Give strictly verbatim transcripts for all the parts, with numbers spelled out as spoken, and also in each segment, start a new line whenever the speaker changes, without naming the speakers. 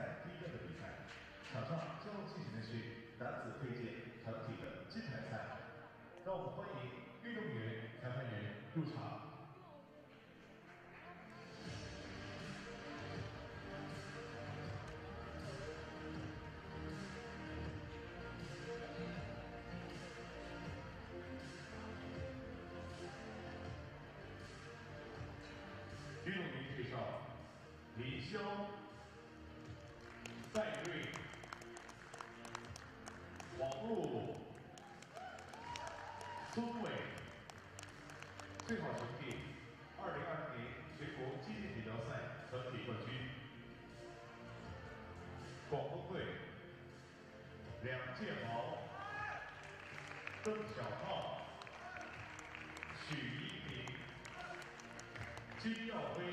赛第一站的比赛，场上将要进行的是男子佩剑团体的金牌赛。让我们欢迎运动员、裁判员入场。 运动员介绍：李潇、赛瑞、王璐、孙伟。最好成绩：二零二零年全国击剑锦标赛团体冠军。广东队：梁建豪、邓小浩、许一鸣。 金耀辉，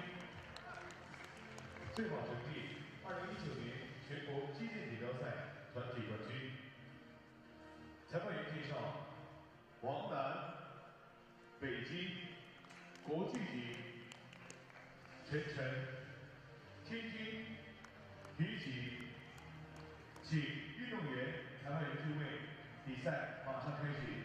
最好成绩：二零一九年全国击剑锦标赛团体冠军。裁判员介绍：王楠，北京国际级；陈晨，天津体级。请运动员、裁判员就位，比赛马上开始。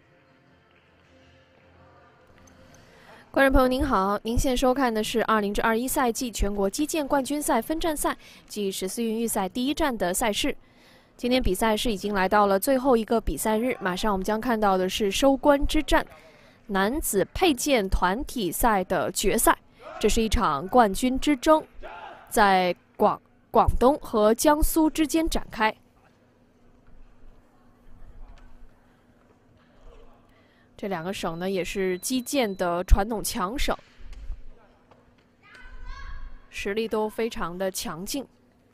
观众朋友您好，您现收看的是二零至二一赛季全国击剑冠军赛分站赛暨十四运预赛第一站的赛事。今天比赛是已经来到了最后一个比赛日，马上我们将看到的是收官之战，男子佩剑团体赛的决赛。这是一场冠军之争，在广广东和江苏之间展开。 这两个省呢，也是击剑的传统强省，实力都非常的强劲。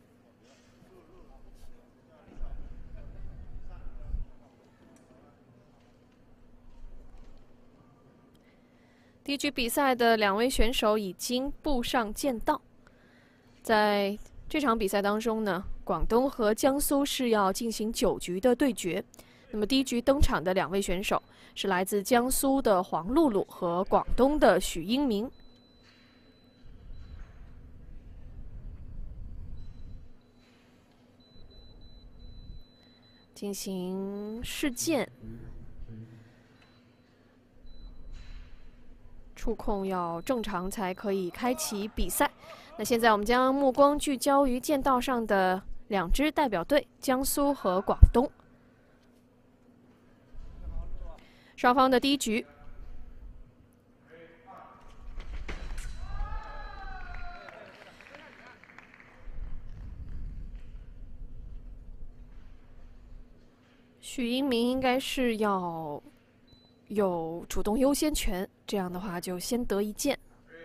第一局比赛的两位选手已经步上剑道，在这场比赛当中呢，广东和江苏是要进行九局的对决。 那么第一局登场的两位选手是来自江苏的黄露露和广东的许英明。进行试剑，触控要正常才可以开启比赛。那现在我们将目光聚焦于剑道上的两支代表队——江苏和广东。 双方的第一局，许英明应该是要有主动优先权，这样的话就先得一剑。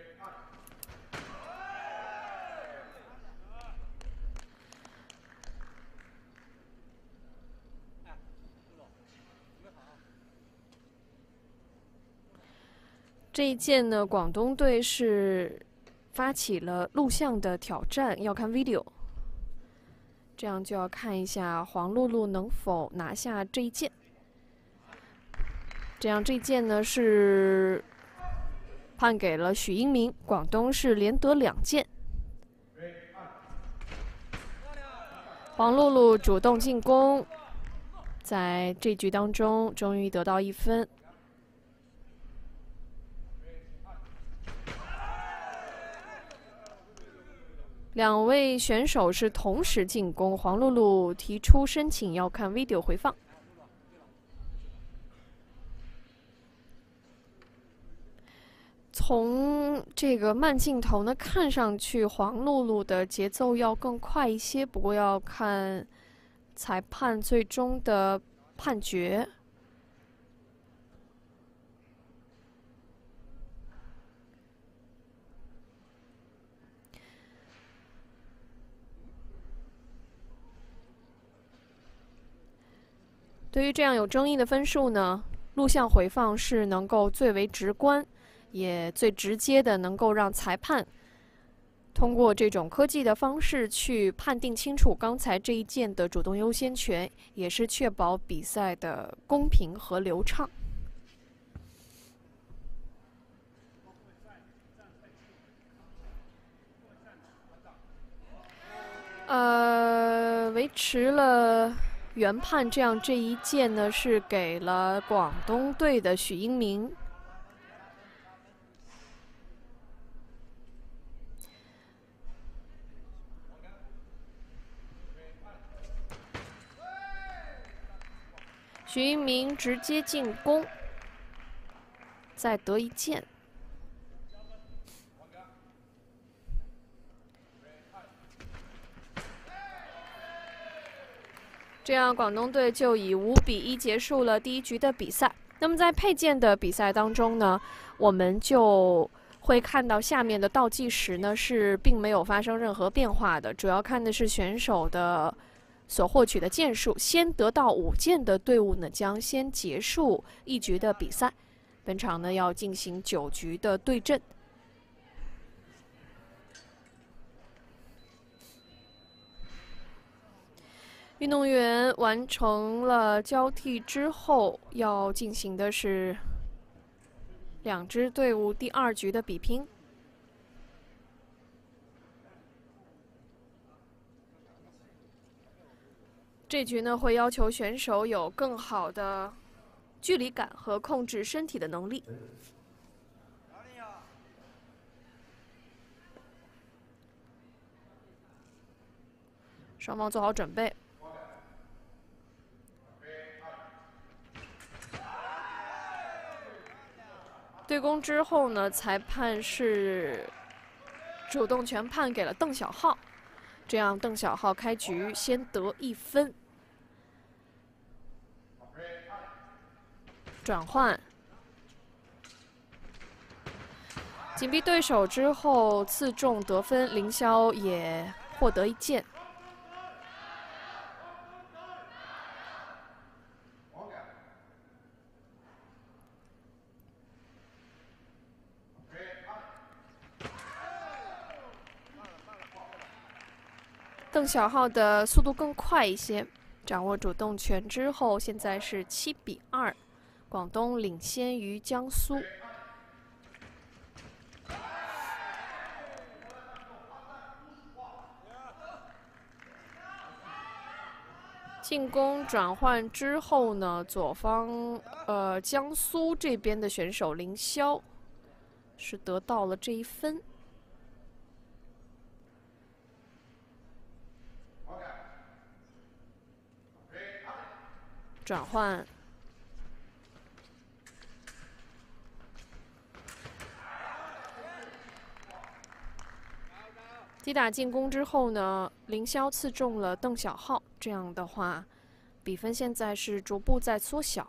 这一剑呢，广东队是发起了录像的挑战，要看 video。这样就要看一下黄露露能否拿下这一剑。这样这一剑呢是判给了许英明，广东是连得两剑。黄露露主动进攻，在这局当中终于得到一分。 两位选手是同时进攻，黄露露提出申请要看 video 回放。从这个慢镜头呢，看上去黄露露的节奏要更快一些，不过要看裁判最终的判决。 对于这样有争议的分数呢，录像回放是能够最为直观，也最直接的能够让裁判通过这种科技的方式去判定清楚刚才这一剑的主动优先权，也是确保比赛的公平和流畅。呃。 维持了原判，这样这一件呢是给了广东队的许英明。许英明直接进攻，再得一件。 这样，广东队就以五比一结束了第一局的比赛。那么在佩剑的比赛当中呢，我们就会看到下面的倒计时呢是并没有发生任何变化的，主要看的是选手的所获取的件数。先得到五件的队伍呢，将先结束一局的比赛。本场呢要进行九局的对阵。 运动员完成了交替之后，要进行的是两支队伍第二局的比拼。这局呢，会要求选手有更好的距离感和控制身体的能力。双方做好准备。 对攻之后呢，裁判是主动权判给了邓小浩，这样邓小浩开局先得一分。转换，紧逼对手之后刺中得分，凌霄也获得一件。 邓小浩的速度更快一些，掌握主动权之后，现在是七比二，广东领先于江苏。进攻转换之后呢，左方呃江苏这边的选手凌霄是得到了这一分。 转换，击打进攻之后呢，凌霄刺中了邓小浩，这样的话，比分现在是逐步在缩小。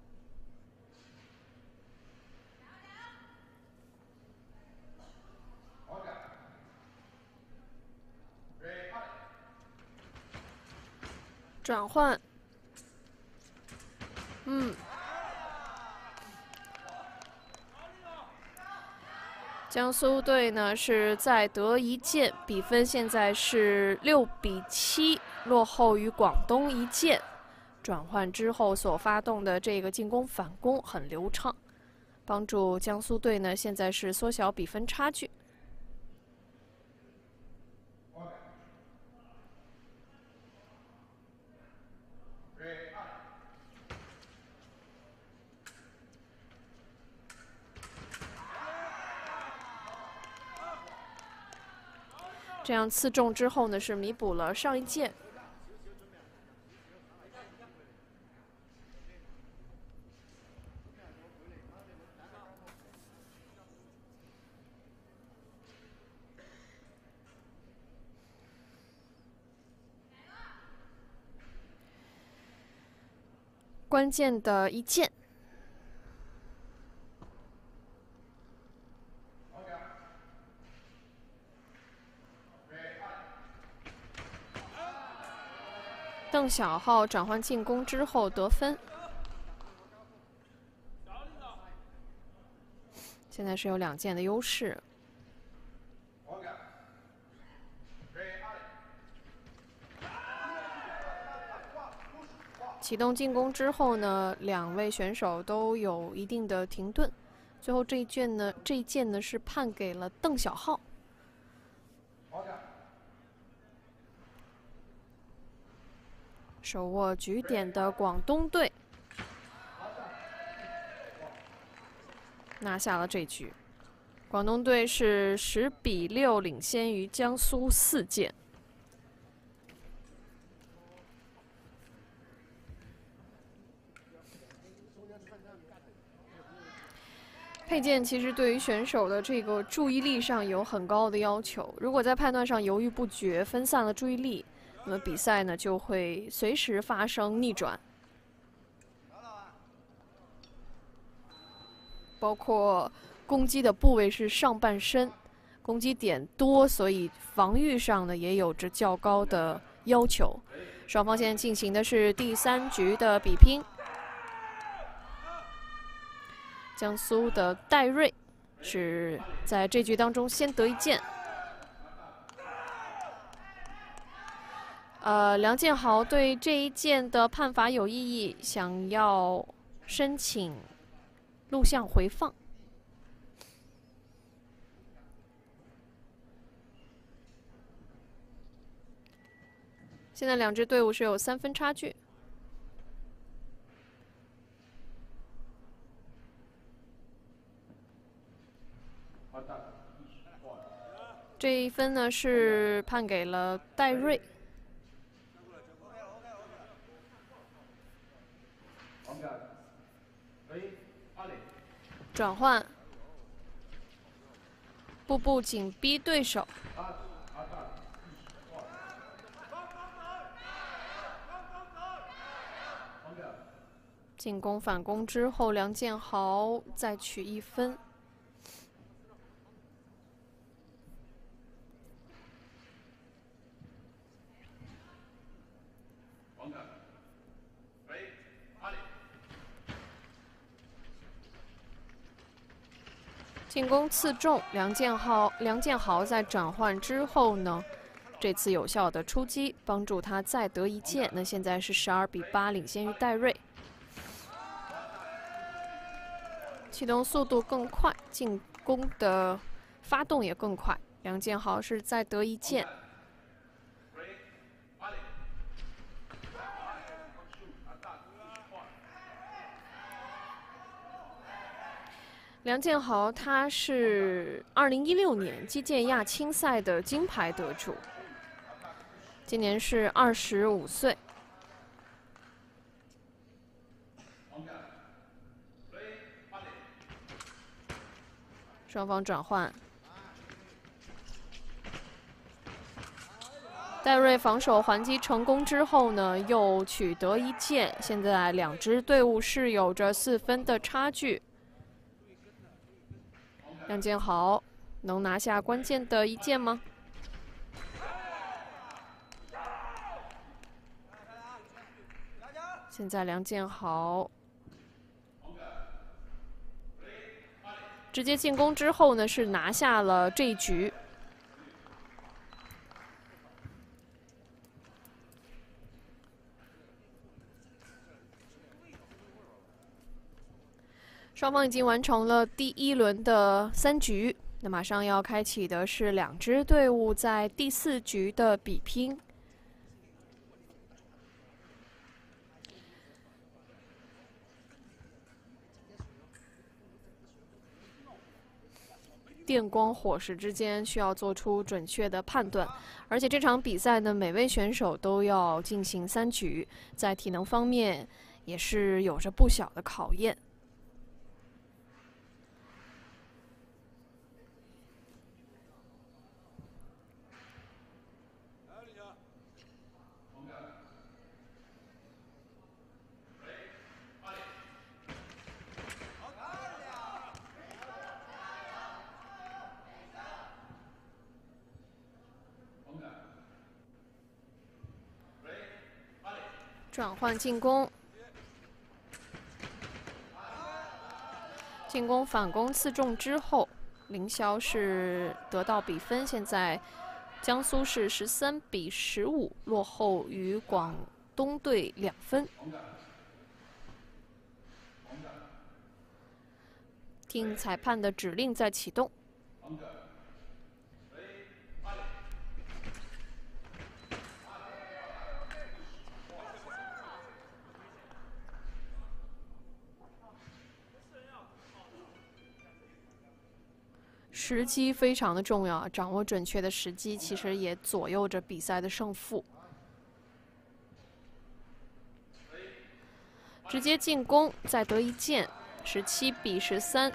转换。 嗯，江苏队呢是再得一件，比分现在是六比七，落后于广东一件。转换之后所发动的这个进攻反攻很流畅，帮助江苏队呢现在是缩小比分差距。 这样刺中之后呢，是弥补了上一件。关键的一件。 邓小浩转换进攻之后得分，现在是有两件的优势。启动进攻之后呢，两位选手都有一定的停顿，最后这一件呢，这一件呢是判给了邓小浩。 手握局点的广东队拿下了这局。广东队是十比六领先于江苏四件。配件其实对于选手的这个注意力上有很高的要求，如果在判断上犹豫不决，分散了注意力，那么比赛呢就会随时发生逆转。包括攻击的部位是上半身，攻击点多，所以防御上呢也有着较高的要求。双方现在进行的是第三局的比拼。江苏的戴瑞是在这局当中先得一件。呃，梁建豪对这一件的判罚有异议，想要申请录像回放。现在两支队伍是有三分差距。这一分呢是判给了戴瑞。转换，步步紧逼对手。进攻反攻之后，梁建豪再取一分。进攻刺中，梁建豪梁建豪在转换之后呢，这次有效的出击，帮助他再得一件。那现在是十二比八领先于戴瑞。启动速度更快，进攻的发动也更快。梁建豪是再得一件。梁建豪他是二零一六年击剑亚青赛的金牌得主，今年是二十五岁。双方转换，戴瑞防守还击成功之后呢，又取得一件。现在两支队伍是有着四分的差距。梁建豪能拿下关键的一件吗？现在梁建豪直接进攻之后呢，是拿下了这一局。双方已经完成了第一轮的三局，那马上要开启的是两支队伍在第四局的比拼。电光火石之间需要做出准确的判断，而且这场比赛呢，每位选手都要进行三局，在体能方面也是有着不小的考验。转换进攻，进攻反攻刺中之后，凌霄是得到比分。现在江苏是十三比十五落后于广东队两分。听裁判的指令再启动。 时机非常的重要，掌握准确的时机，其实也左右着比赛的胜负。直接进攻，再得一箭，十七比十三。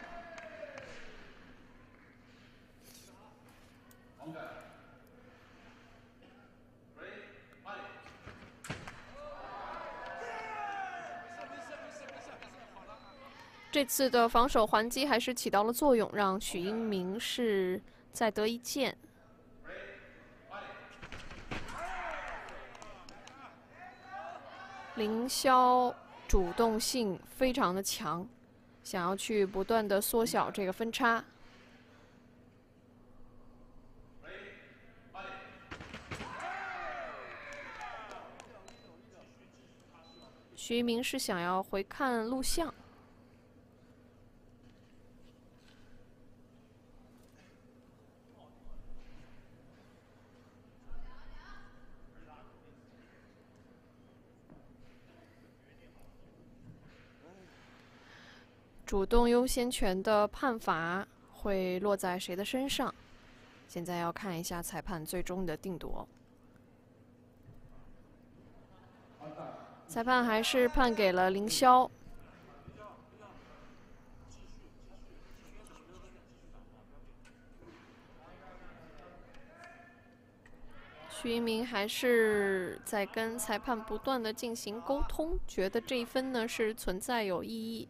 这次的防守还击还是起到了作用，让许英明是再得一箭。凌霄主动性非常的强，想要去不断的缩小这个分差。许英明是想要回看录像。主动优先权的判罚会落在谁的身上？现在要看一下裁判最终的定夺。裁判还是判给了凌霄。许英明还是在跟裁判不断的进行沟通，觉得这一分呢是存在有意义。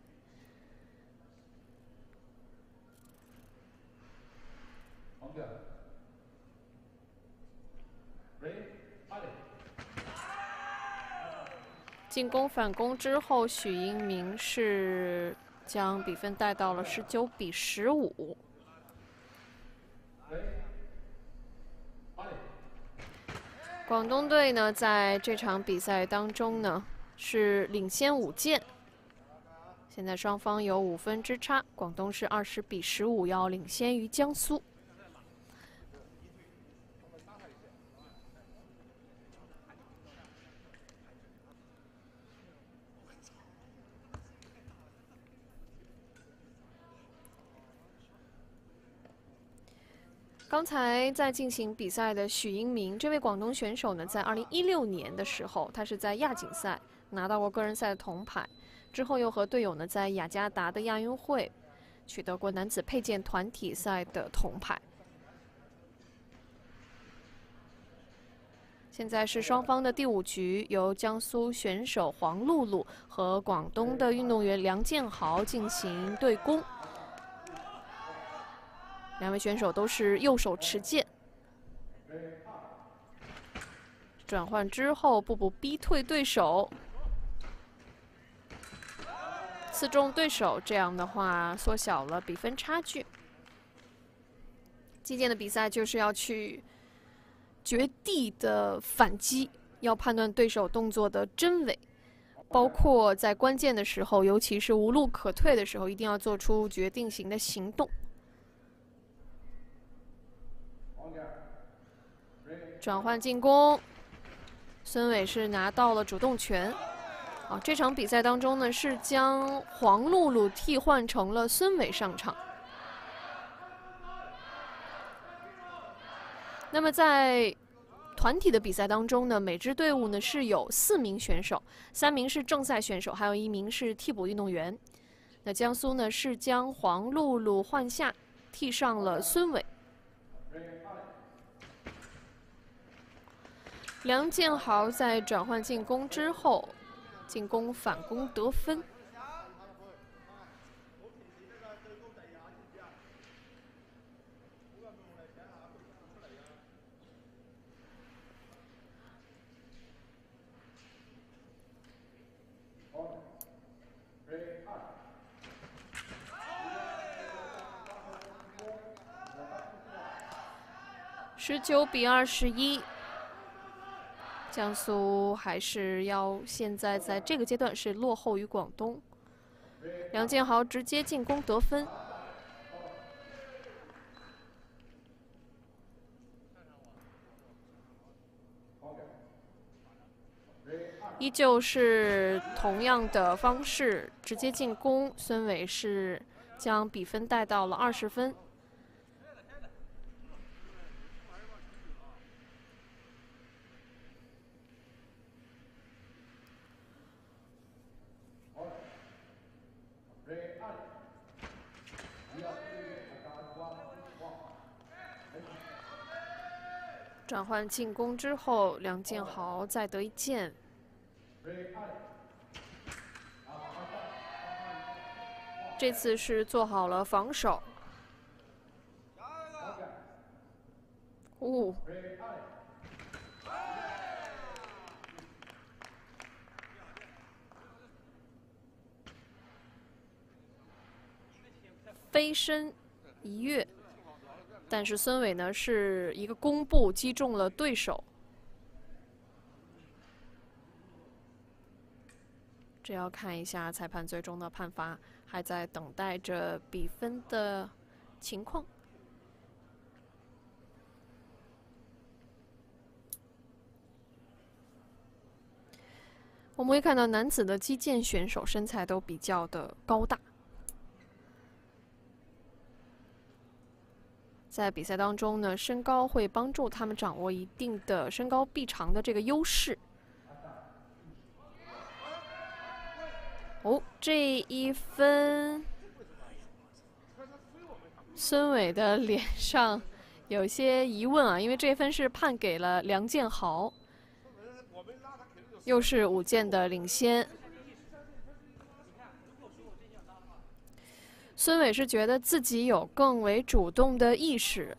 进攻反攻之后，许英明是将比分带到了十九比十五。广东队呢，在这场比赛当中呢是领先五箭，现在双方有五分之差，广东是二十比十五，要领先于江苏。刚才在进行比赛的许英明，这位广东选手呢，在二零一六年的时候，他是在亚锦赛拿到过个人赛的铜牌，之后又和队友呢在雅加达的亚运会取得过男子佩剑团体赛的铜牌。现在是双方的第五局，由江苏选手黄露露和广东的运动员梁建豪进行对攻。两位选手都是右手持剑，转换之后步步逼退对手，刺中对手，这样的话缩小了比分差距。击剑的比赛就是要去绝地的反击，要判断对手动作的真伪，包括在关键的时候，尤其是无路可退的时候，一定要做出决定性的行动。转换进攻，孙伟是拿到了主动权。啊，这场比赛当中呢，是将黄露露替换成了孙伟上场。那么在团体的比赛当中呢，每支队伍呢是有四名选手，三名是正赛选手，还有一名是替补运动员。那江苏呢是将黄露露换下，替上了孙伟。梁建豪在转换进攻之后，进攻反攻得分。十九比二十一。江苏还是要现在在这个阶段是落后于广东。梁建豪直接进攻得分。依旧是同样的方式直接进攻，孙伟是将比分带到了二十分。 转换进攻之后，梁建豪再得一箭。这次是做好了防守。哦。飞身一跃，但是孙伟呢是一个弓步击中了对手。这要看一下裁判最终的判罚，还在等待着比分的情况。我们会看到男子的击剑选手身材都比较的高大。 在比赛当中呢，身高会帮助他们掌握一定的身高臂长的这个优势。哦，这一分，孙伟的脸上有些疑问啊，因为这一分是判给了梁建豪，又是五箭的领先。 孙伟是觉得自己有更为主动的意识，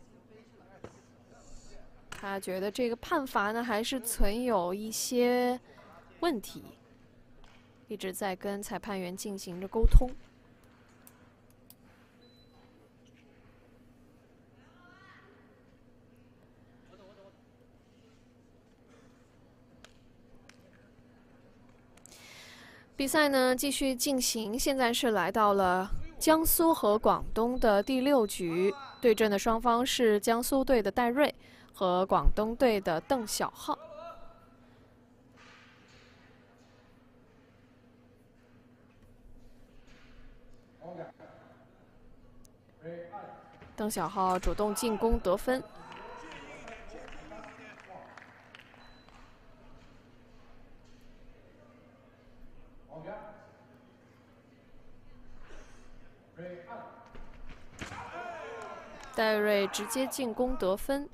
他觉得这个判罚呢还是存有一些问题，一直在跟裁判员进行着沟通。比赛呢继续进行，现在是来到了 江苏和广东的第六局，对阵的双方是江苏队的戴瑞和广东队的邓小浩。邓小浩主动进攻得分。 戴瑞直接进攻得分。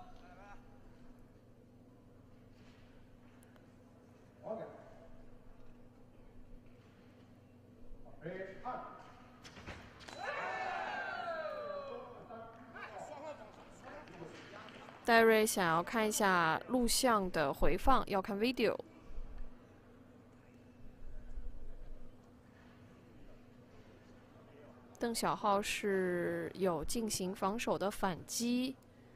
戴瑞想要看一下录像的回放，要看 video。 邓小浩是有进行防守的反击，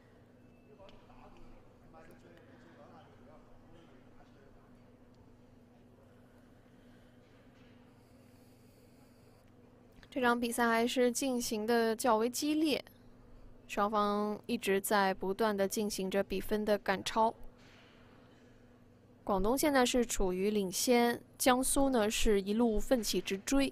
这场比赛还是进行的较为激烈，双方一直在不断的进行着比分的赶超。广东现在是处于领先，江苏呢是一路奋起直追。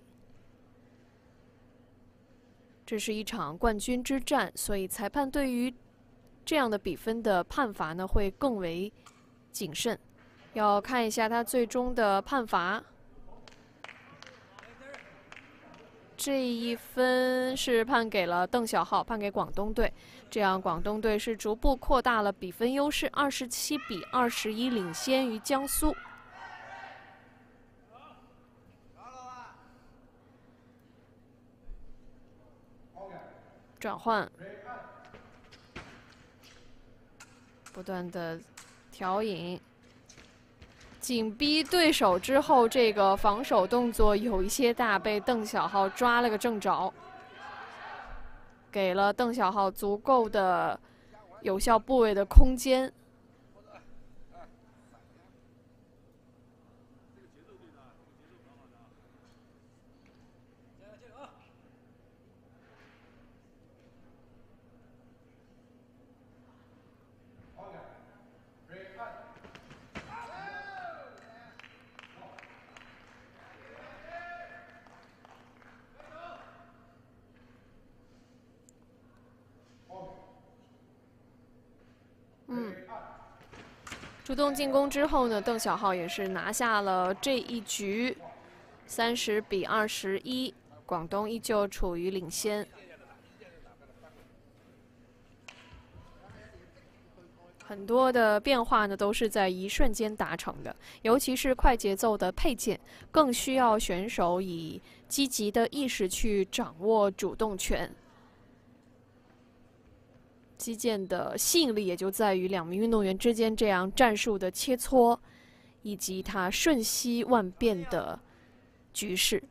这是一场冠军之战，所以裁判对于这样的比分的判罚呢会更为谨慎，要看一下他最终的判罚。这一分是判给了邓小浩，判给广东队，这样广东队是逐步扩大了比分优势，二十七比二十一领先于江苏。 转换，不断的调引，紧逼对手之后，这个防守动作有一些大，被邓小浩抓了个正着，给了邓小浩足够的有效部位的空间。 嗯，主动进攻之后呢，邓小浩也是拿下了这一局，三十比二十一，广东依旧处于领先。 很多的变化呢，都是在一瞬间达成的，尤其是快节奏的配件，更需要选手以积极的意识去掌握主动权。击剑的吸引力也就在于两名运动员之间这样战术的切磋，以及它瞬息万变的局势。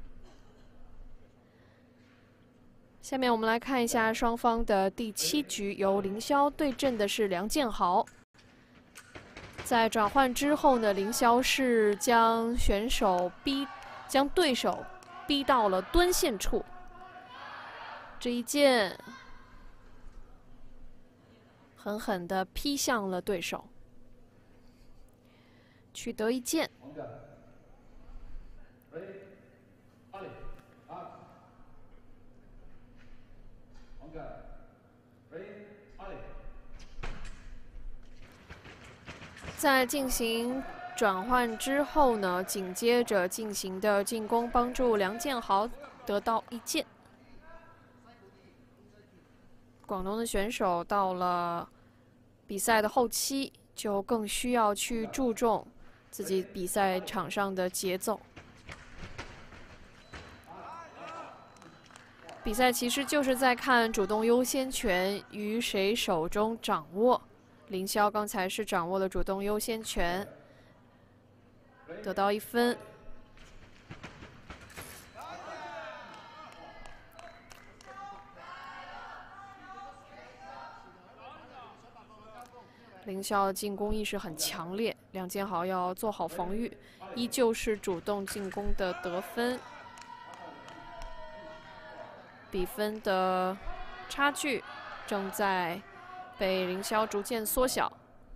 下面我们来看一下双方的第七局，由凌霄对阵的是梁建豪。在转换之后呢，凌霄是将选手逼，将对手逼到了蹲线处。这一剑狠狠地劈向了对手，取得一剑。在进行转换之后呢，紧接着进行的进攻帮助梁建豪得到一剑。广东的选手到了比赛的后期，就更需要去注重自己比赛场上的节奏。比赛其实就是在看主动优先权于谁手中掌握。凌霄刚才是掌握了主动优先权，得到一分。凌霄的进攻意识很强烈，梁建豪要做好防御，依旧是主动进攻的得分。比分的差距正在被凌霄逐渐缩小。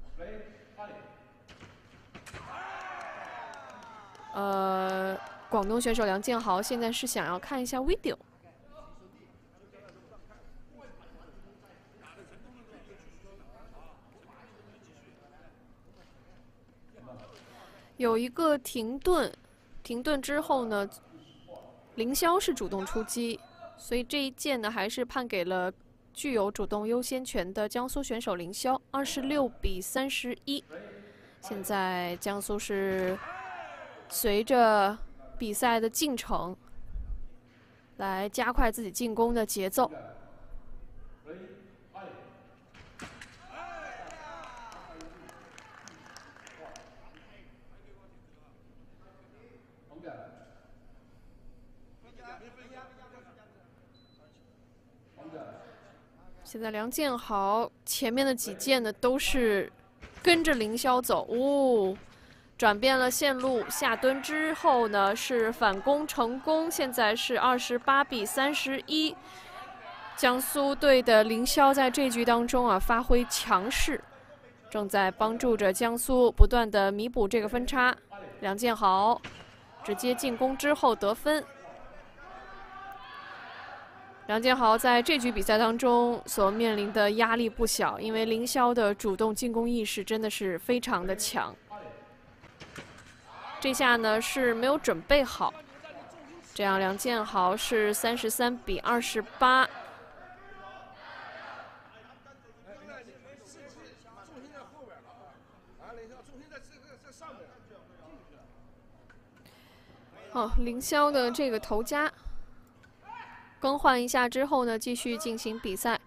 呃，广东选手梁建豪现在是想要看一下 video。有一个停顿，停顿之后呢，凌霄是主动出击，所以这一剑呢还是判给了具有主动优先权的江苏选手凌霄，二十六比三十一。现在江苏是随着比赛的进程来加快自己进攻的节奏。现在梁建豪前面的几剑呢，都是跟着凌霄走，哦，转变了线路，下蹲之后呢是反攻成功，现在是二十八比三十一。江苏队的凌霄在这局当中啊发挥强势，正在帮助着江苏不断的弥补这个分差。梁建豪直接进攻之后得分。梁建豪在这局比赛当中所面临的压力不小，因为凌霄的主动进攻意识真的是非常的强。这下呢是没有准备好，这样梁建豪是三十三比二十八。好，凌霄的这个头夹。更换一下之后呢，继续进行比赛。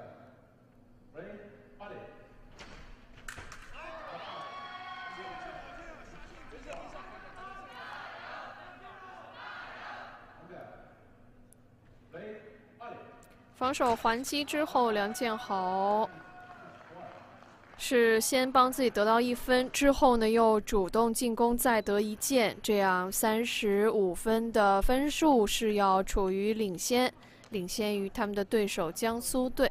防守还击之后，梁建豪是先帮自己得到一分，之后呢又主动进攻再得一剑，这样三十五分的分数是要处于领先，领先于他们的对手江苏队。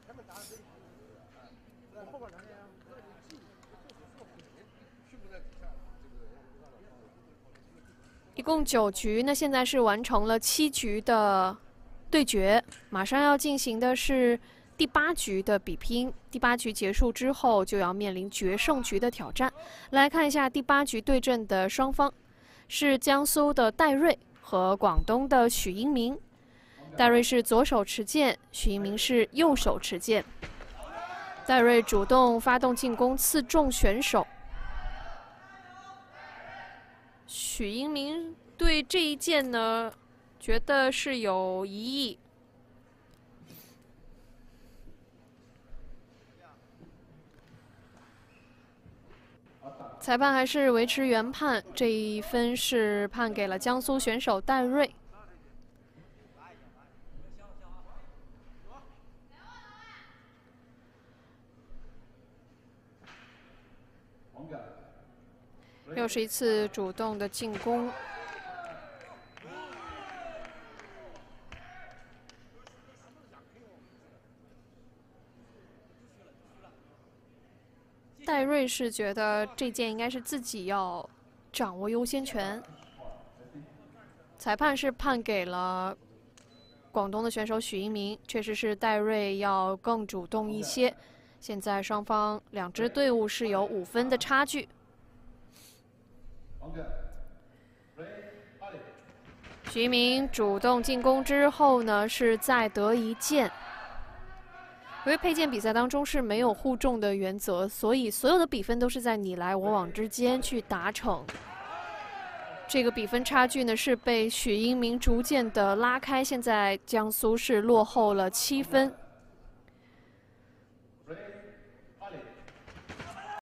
一共九局，那现在是完成了七局的对决，马上要进行的是第八局的比拼。第八局结束之后，就要面临决胜局的挑战。来看一下第八局对阵的双方，是江苏的戴瑞和广东的许英明。戴瑞是左手持剑，许英明是右手持剑。 戴瑞主动发动进攻，刺中选手。许英明对这一箭呢，觉得是有疑义。裁判还是维持原判，这一分是判给了江苏选手戴瑞。 又是一次主动的进攻，戴瑞是觉得这件应该是自己要掌握优先权，裁判是判给了广东的选手许英明，确实是戴瑞要更主动一些。现在双方两支队伍是有五分的差距。 许一鸣主动进攻之后呢，是再得一箭。因为佩剑比赛当中是没有互中的原则，所以所有的比分都是在你来我往之间去达成。这个比分差距呢是被许英明逐渐的拉开，现在江苏是落后了七分。